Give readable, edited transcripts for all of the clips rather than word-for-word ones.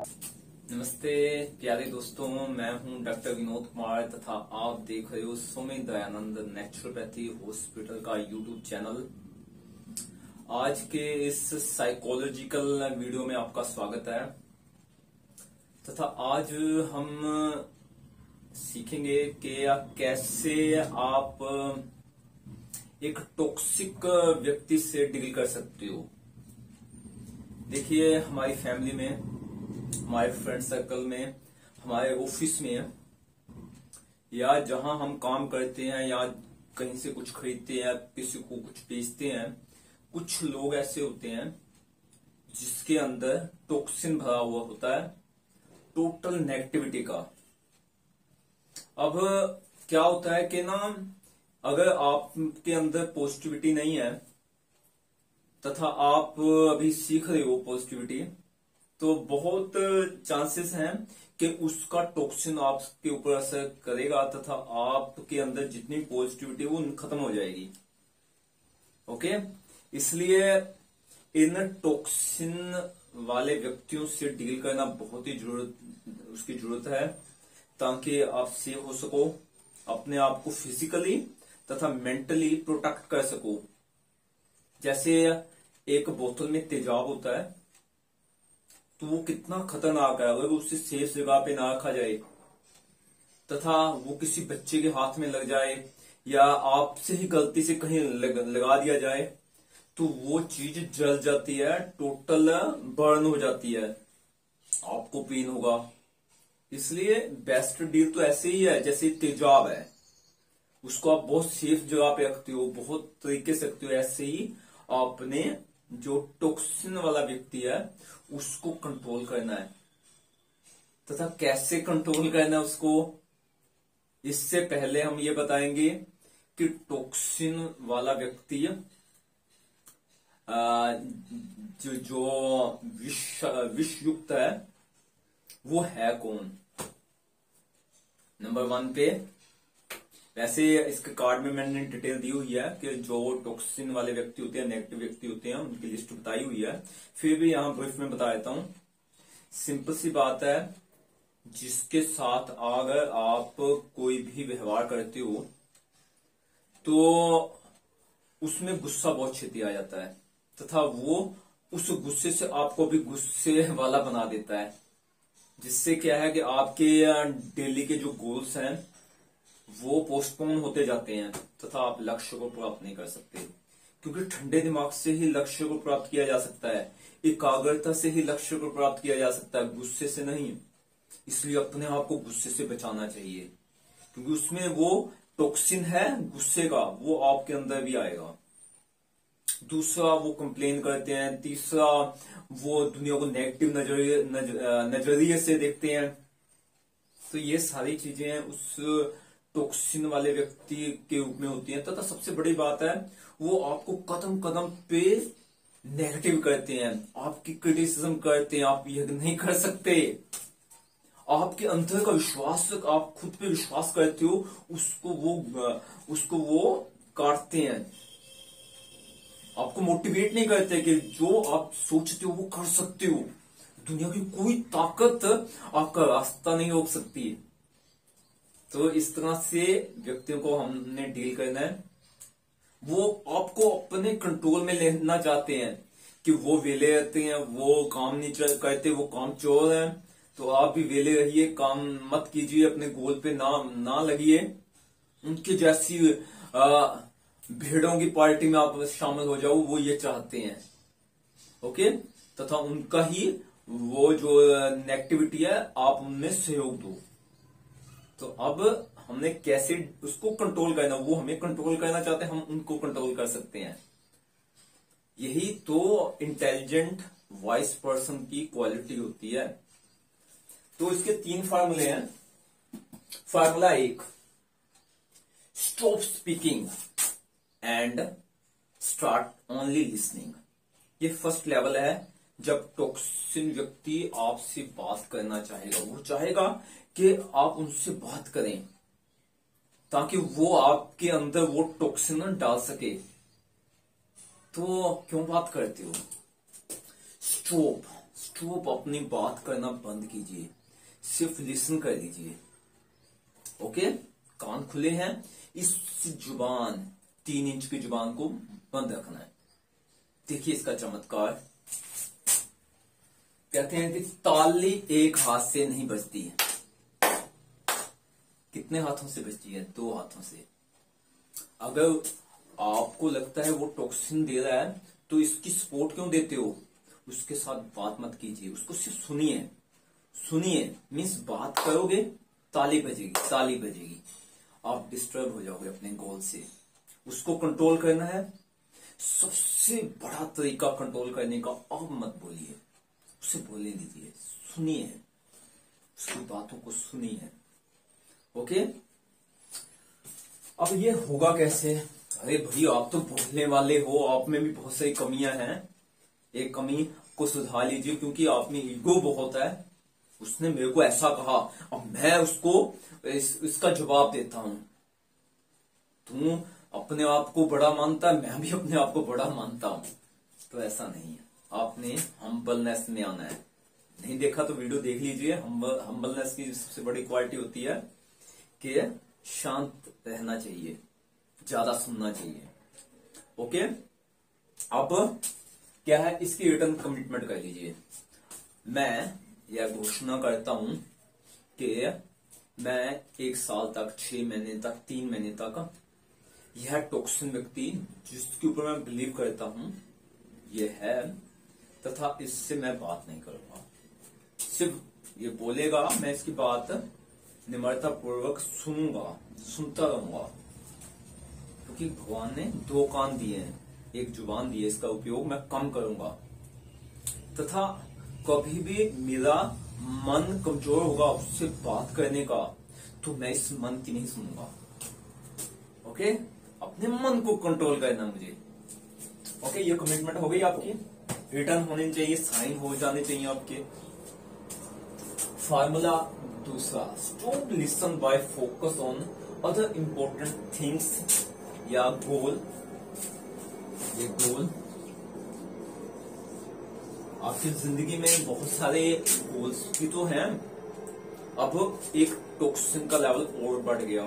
नमस्ते प्यारे दोस्तों, मैं हूं डॉक्टर विनोद कुमार तथा आप देख रहे हो स्वामी दयानंद नेचुरोपैथी हॉस्पिटल का यूट्यूब चैनल। आज के इस साइकोलॉजिकल वीडियो में आपका स्वागत है तथा आज हम सीखेंगे कि कैसे आप एक टॉक्सिक व्यक्ति से डील कर सकते हो। देखिए, हमारी फैमिली में, हमारे फ्रेंड सर्कल में, हमारे ऑफिस में या जहां हम काम करते हैं या कहीं से कुछ खरीदते हैं, किसी को कुछ बेचते हैं, कुछ लोग ऐसे होते हैं जिसके अंदर टॉक्सिन भरा हुआ होता है, टोटल नेगेटिविटी का। अब क्या होता है कि ना, अगर आपके अंदर पॉजिटिविटी नहीं है तथा आप अभी सीख रहे हो पॉजिटिविटी, तो बहुत चांसेस हैं कि उसका टॉक्सिन आपके ऊपर असर करेगा तथा आपके अंदर जितनी पॉजिटिविटी वो खत्म हो जाएगी। ओके, इसलिए इन टॉक्सिन वाले व्यक्तियों से डील करना बहुत ही उसकी जरूरत है, ताकि आप सेव हो सको, अपने आप को फिजिकली तथा मेंटली प्रोटेक्ट कर सको। जैसे एक बोतल में तेजाब होता है, तो वो कितना खतरनाक है अगर उसे सेफ जगह पे ना रखा जाए तथा वो किसी बच्चे के हाथ में लग जाए या आपसे ही गलती से कहीं लगा दिया जाए, तो वो चीज जल जाती है, टोटल बर्न हो जाती है, आपको पेन होगा। इसलिए बेस्ट डील तो ऐसे ही है, जैसे तेजाब है, उसको आप बहुत सेफ जगह पे रखते हो, बहुत तरीके से रखते हो। ऐसे ही आपने जो टॉक्सिन वाला व्यक्ति है उसको कंट्रोल करना है तथा कैसे कंट्रोल करना है उसको, इससे पहले हम ये बताएंगे कि टॉक्सिन वाला व्यक्ति जो विषयुक्त है वो है कौन। नंबर 1 पे, वैसे इसके कार्ड में मैंने डिटेल दी हुई है कि जो टॉक्सिन वाले व्यक्ति होते हैं, नेगेटिव व्यक्ति होते हैं, उनकी लिस्ट बताई हुई है, फिर भी यहां ब्रीफ में बता देता हूं। सिंपल सी बात है, जिसके साथ अगर आप कोई भी व्यवहार करते हो तो उसमें गुस्सा बहुत छेती आ जाता है तथा वो उस गुस्से से आपको भी गुस्से वाला बना देता है, जिससे क्या है कि आपके डेली के जो गोल्स हैं वो पोस्टपोन होते जाते हैं तथा आप लक्ष्य को प्राप्त नहीं कर सकते, क्योंकि ठंडे दिमाग से ही लक्ष्य को प्राप्त किया जा सकता है, एकाग्रता से ही लक्ष्य को प्राप्त किया जा सकता है, गुस्से से नहीं। इसलिए अपने आप को गुस्से से बचाना चाहिए, क्योंकि उसमें वो टॉक्सिन है गुस्से का, वो आपके अंदर भी आएगा। दूसरा, वो कंप्लेन करते हैं। तीसरा, वो दुनिया को नेगेटिव नजरिए से देखते हैं। तो ये सारी चीजें उस टॉक्सिन वाले व्यक्ति के रूप में होती हैं। तथा सबसे बड़ी बात है, वो आपको कदम कदम पे नेगेटिव करते हैं, आपकी क्रिटिसिज्म करते हैं, आप यह नहीं कर सकते, आपके अंदर का विश्वास, आप खुद पे विश्वास करते हो, उसको वो काटते हैं, आपको मोटिवेट नहीं करते कि जो आप सोचते हो वो कर सकते हो, दुनिया की कोई ताकत आपका रास्ता नहीं रोक सकती। तो इस तरह से व्यक्तियों को हमने डील करना है। वो आपको अपने कंट्रोल में लेना चाहते हैं कि वो वेले रहते हैं, वो काम नहीं करते, वो काम चोर हैं, तो आप भी वेले रहिए, काम मत कीजिए, अपने गोल पे ना लगिए, उनके जैसी भेड़ों की पार्टी में आप शामिल हो जाओ, वो ये चाहते हैं। ओके, तथा उनका ही वो जो नेगेटिविटी है आप उनमें सहयोग दो। तो अब हमने कैसे उसको कंट्रोल करना, वो हमें कंट्रोल करना चाहते हैं, हम उनको कंट्रोल कर सकते हैं। यही तो इंटेलिजेंट वाइस पर्सन की क्वालिटी होती है। तो इसके 3 फार्मूले हैं। Formula 1, stop speaking and start only listening. ये फर्स्ट लेवल है। जब टॉक्सिन व्यक्ति आपसे बात करना चाहेगा, वो चाहेगा कि आप उनसे बात करें ताकि वो आपके अंदर वो टॉक्सिन डाल सके। तो क्यों बात करते हो? स्टॉप, अपनी बात करना बंद कीजिए, सिर्फ लिसन कर लीजिए। ओके, कान खुले हैं, इस जुबान 3 इंच की जुबान को बंद रखना है। देखिए इसका चमत्कार। कहते हैं कि ताली एक हाथ से नहीं बजती है, कितने हाथों से बजती है? 2 हाथों से। अगर आपको लगता है वो टॉक्सिन दे रहा है तो इसकी सपोर्ट क्यों देते हो? उसके साथ बात मत कीजिए, उसको सिर्फ सुनिए। सुनिए मीन्स बात करोगे, ताली बजेगी, ताली बजेगी, आप डिस्टर्ब हो जाओगे अपने गोल से। उसको कंट्रोल करना है। सबसे बड़ा तरीका कंट्रोल करने का, अब मत बोलिए, उसे बोलने दीजिए, सुनिए, उसकी बातों को सुनिए। ओके, अब ये होगा कैसे? अरे भाई आप तो बोलने वाले हो, आप में भी बहुत सारी कमियां हैं, एक कमी को सुधार लीजिए, क्योंकि आप में ईगो बहुत है। उसने मेरे को ऐसा कहा, अब मैं उसको इसका जवाब देता हूं। तू अपने आप को बड़ा मानता है, मैं भी अपने आप को बड़ा मानता हूं, तो ऐसा नहीं है। आपने हम्बलनेस में आना है। नहीं देखा तो वीडियो देख लीजिए। हम्बलनेस की सबसे बड़ी क्वालिटी होती है कि शांत रहना चाहिए, ज्यादा सुनना चाहिए। ओके, अब क्या है, इसकी रिटर्न कमिटमेंट कर लीजिए। मैं यह घोषणा करता हूं कि मैं 1 साल तक, 6 महीने तक, 3 महीने तक यह टॉक्सिन व्यक्ति जिसके ऊपर मैं बिलीव करता हूं ये है, तथा इससे मैं बात नहीं करूंगा। सिर्फ ये बोलेगा, मैं इसकी बात निम्रता पूर्वक सुनूंगा, सुनता रहूंगा, क्योंकि भगवान ने 2 कान दिए हैं, 1 जुबान दी है, इसका उपयोग मैं कम करूंगा। तथा कभी भी मेरा मन कमजोर होगा उससे बात करने का, तो मैं इस मन की नहीं सुनूंगा। ओके, अपने मन को कंट्रोल करना मुझे। ओके, ये कमिटमेंट हो गई आपकी। रिटर्न होने चाहिए, साइन हो जाने चाहिए आपके। फार्मूला दूसरा, stop listen by focus on other important things या गोल। ये गोल आपकी जिंदगी में बहुत सारे गोल्स भी तो हैं। अब एक टॉक्सिन का लेवल और बढ़ गया।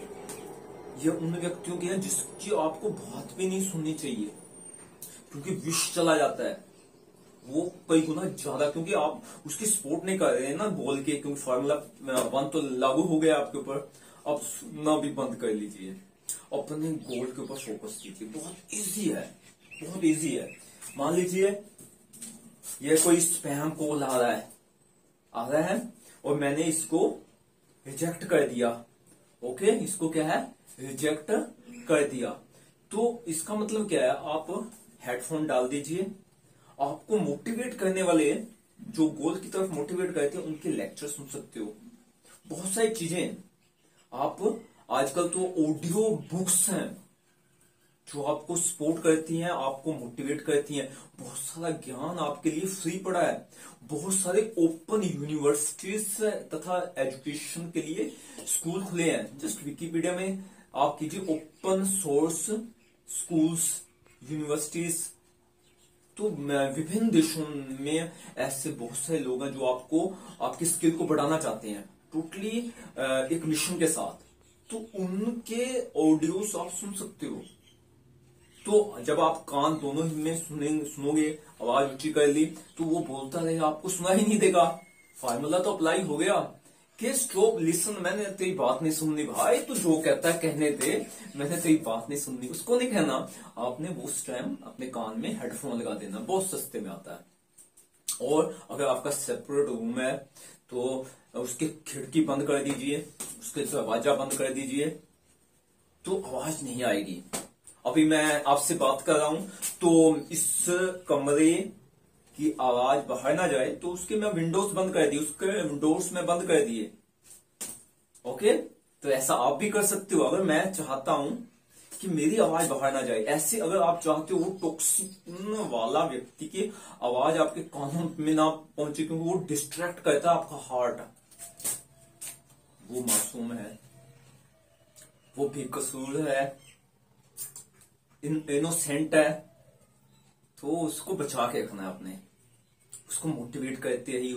ये उन व्यक्तियों के हैं जिसकी आपको बात भी नहीं सुननी चाहिए, क्योंकि विष चला जाता है वो कई गुना ज्यादा, क्योंकि आप उसकी सपोर्ट नहीं कर रहे हैं ना बोल के, क्योंकि फार्मूला 1 तो लागू हो गया आपके ऊपर। अब सुनना भी बंद कर लीजिए, अपने गोल के ऊपर फोकस कीजिए। बहुत इजी है, बहुत इजी है। मान लीजिए ये कोई स्पैम कॉल आ रहा है और मैंने इसको रिजेक्ट कर दिया। ओके, इसको क्या है, रिजेक्ट कर दिया। तो इसका मतलब क्या है, आप हेडफोन डाल दीजिए। आपको मोटिवेट करने वाले, जो गोल की तरफ मोटिवेट करते हैं, उनके लेक्चर सुन सकते हो। बहुत सारी चीजें आप, आजकल तो ऑडियो बुक्स हैं जो आपको सपोर्ट करती हैं, आपको मोटिवेट करती हैं। बहुत सारा ज्ञान आपके लिए फ्री पड़ा है। बहुत सारे ओपन यूनिवर्सिटीज तथा एजुकेशन के लिए स्कूल खुले हैं। जस्ट विकिपीडिया में आप कीजिए ओपन सोर्स स्कूल्स, यूनिवर्सिटीज। तो विभिन्न देशों में ऐसे बहुत सारे लोग हैं जो आपको, आपकी स्किल को बढ़ाना चाहते हैं, टोटली एक मिशन के साथ। तो उनके ऑडियोस आप सुन सकते हो। तो जब आप कान दोनों ही में सुनोगे, आवाज ऊंची कर ली, तो वो बोलता रहेगा, आपको सुना ही नहीं देगा। फार्मूला तो अप्लाई हो गया कि स्टॉप लिसन, मैंने तेरी बात नहीं सुननी भाई, तो जो कहता है कहने दे, मैंने तेरी बात नहीं सुननी, उसको नहीं कहना। आपने वो उस टाइम अपने कान में हेडफोन लगा देना, बहुत सस्ते में आता है। और अगर आपका सेपरेट रूम है तो उसकी खिड़की बंद कर दीजिए, उसके दरवाजा बंद कर दीजिए, तो आवाज नहीं आएगी। अभी मैं आपसे बात कर रहा हूं तो इस कमरे की आवाज बाहर ना जाए, तो उसके मैं विंडोज बंद कर दिए, उसके विंडोज में बंद कर दिए। ओके, तो ऐसा आप भी कर सकते हो। अगर मैं चाहता हूं कि मेरी आवाज बाहर ना जाए, ऐसे अगर आप चाहते हो वो टॉक्सिन वाला व्यक्ति की आवाज आपके कानों में ना पहुंचे, क्योंकि वो डिस्ट्रैक्ट करता है आपका हार्ट। वो मासूम है, वो बेकसूर है, इनोसेंट है, तो उसको बचा के रखना है अपने। उसको मोटिवेट करते रहिए,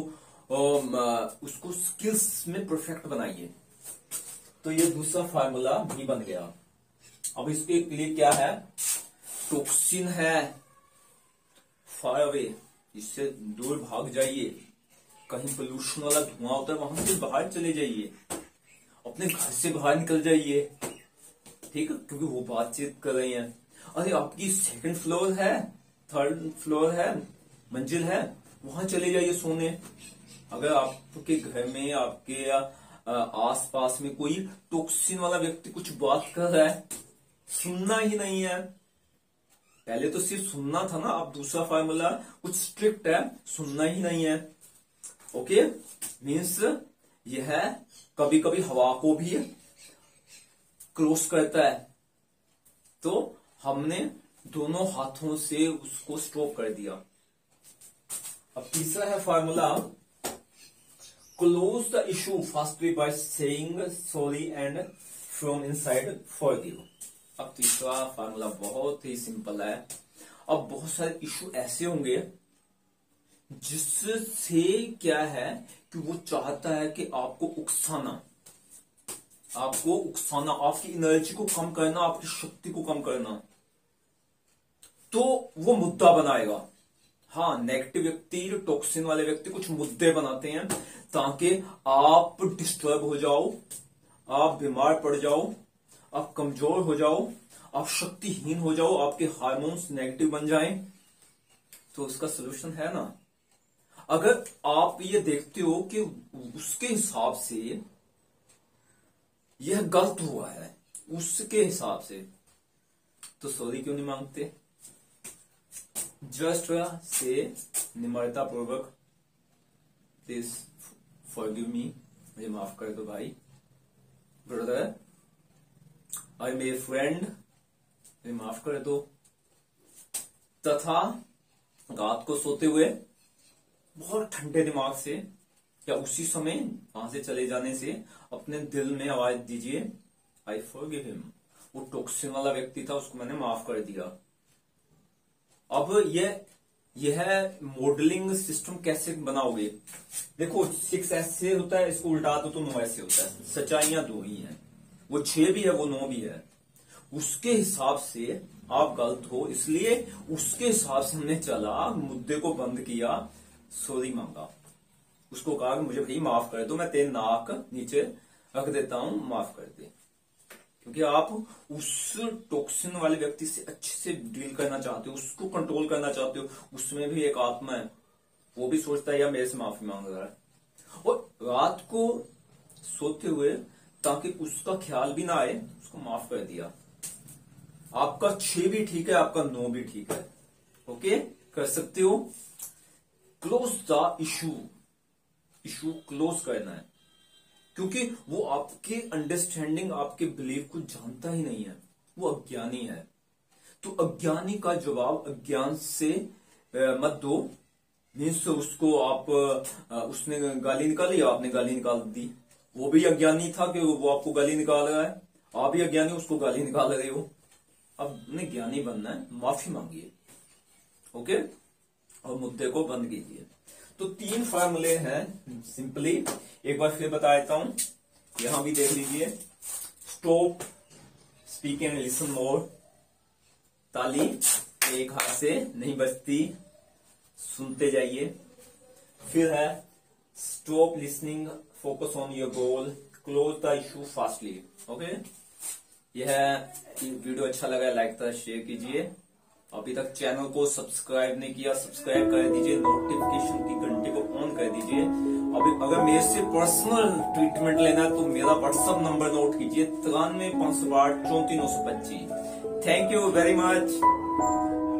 उसको स्किल्स में परफेक्ट बनाइए। तो ये दूसरा फार्मूला भी बन गया। अब इसके लिए क्या है, टॉक्सिन है, फार अवे, इससे दूर भाग जाइए। कहीं पोल्यूशन वाला धुआं होता है वहां से बाहर चले जाइए, अपने घर से बाहर निकल जाइए, ठीक है, क्योंकि वो बातचीत कर रही हैं। अरे आपकी सेकंड फ्लोर है, थर्ड फ्लोर है, मंजिल है, वहां चले जाइए सोने। अगर आपके घर में, आपके आसपास में कोई टॉक्सिन वाला व्यक्ति कुछ बात कर रहा है, सुनना ही नहीं है। पहले तो सिर्फ सुनना था ना, अब दूसरा फार्मूला कुछ स्ट्रिक्ट है, सुनना ही नहीं है। ओके, मीन्स यह कभी कभी हवा को भी क्रॉस करता है, तो हमने दोनों हाथों से उसको स्टॉप कर दिया। अब तीसरा है formula, close the issue fastly by saying sorry and from inside forgive. अब तीसरा फार्मूला बहुत ही सिंपल है। अब बहुत सारे इशू ऐसे होंगे जिससे क्या है कि वो चाहता है कि आपको उकसाना, आपकी एनर्जी को कम करना, आपकी शक्ति को कम करना, तो वो मुद्दा बनाएगा। हाँ, नेगेटिव व्यक्ति, टॉक्सिन वाले व्यक्ति कुछ मुद्दे बनाते हैं ताकि आप डिस्टर्ब हो जाओ, आप बीमार पड़ जाओ, आप कमजोर हो जाओ, आप शक्तिहीन हो जाओ, आपके हार्मोन्स नेगेटिव बन जाएं। तो उसका सलूशन है ना, अगर आप ये देखते हो कि उसके हिसाब से यह गलत हुआ है, उसके हिसाब से, तो सॉरी क्यों नहीं मांगते? जस्ट से निम्रता पूर्वक, प्लीज फॉरगिव मी, मुझे माफ कर दो भाई, ब्रदर, और मेरे फ्रेंड, मुझे माफ कर दो। तथा रात को सोते हुए बहुत ठंडे दिमाग से या उसी समय वहां से चले जाने से अपने दिल में आवाज दीजिए, आई फॉरगिव हिम। वो टॉक्सिन वाला व्यक्ति था, उसको मैंने माफ कर दिया। अब यह मॉडलिंग सिस्टम कैसे बनाओगे? देखो 6 ऐसे होता है, इसको उल्टा दो तो 9 ऐसे होता है। सच्चाइयां 2 ही हैं, वो 6 भी है, वो 9 भी है। उसके हिसाब से आप गलत हो, इसलिए उसके हिसाब से हमने चला, मुद्दे को बंद किया, सॉरी मांगा, उसको कहा कि मुझे भाई माफ कर दो, मैं तेरे नाक नीचे रख देता हूं, माफ कर दे। क्योंकि आप उस टॉक्सिन वाले व्यक्ति से अच्छे से डील करना चाहते हो, उसको कंट्रोल करना चाहते हो। उसमें भी एक आत्मा है, वो भी सोचता है यार मेरे से माफी मांग रहा है। और रात को सोते हुए ताकि उसका ख्याल भी ना आए, उसको माफ कर दिया। आपका 6 भी ठीक है, आपका 9 भी ठीक है। ओके, कर सकते हो। क्लोज द इशू क्लोज करना है, क्योंकि वो आपके अंडरस्टैंडिंग, आपके बिलीफ को जानता ही नहीं है, वो अज्ञानी है। तो अज्ञानी का जवाब अज्ञान से मत दो। मीन्स उसको आप उसने गाली निकाली, आपने गाली निकाल दी, वो भी अज्ञानी था कि वो आपको गाली निकाल रहा है, आप भी अज्ञानी उसको गाली निकाल रहे हो। अब ने ज्ञानी बनना है, माफी मांगिए, ओके, और मुद्दे को बंद कीजिए। तो 3 फार्मूले हैं सिंपली, एक बार फिर बता देता हूं, यहां भी देख लीजिए। Stop speaking and listen more, ताली एक हाथ से नहीं बजती, सुनते जाइए। फिर है stop listening, focus on your goal, close the issue fastly. Okay, यह वीडियो अच्छा लगा लाइक तथा शेयर कीजिए। अभी तक चैनल को सब्सक्राइब नहीं किया, सब्सक्राइब कर दीजिए, नोटिफिकेशन की घंटे को ऑन कर दीजिए। अभी अगर मेरे से पर्सनल ट्रीटमेंट लेना है तो मेरा व्हाट्सएप नंबर नोट कीजिए, 93 508 34 925। Thank you very much.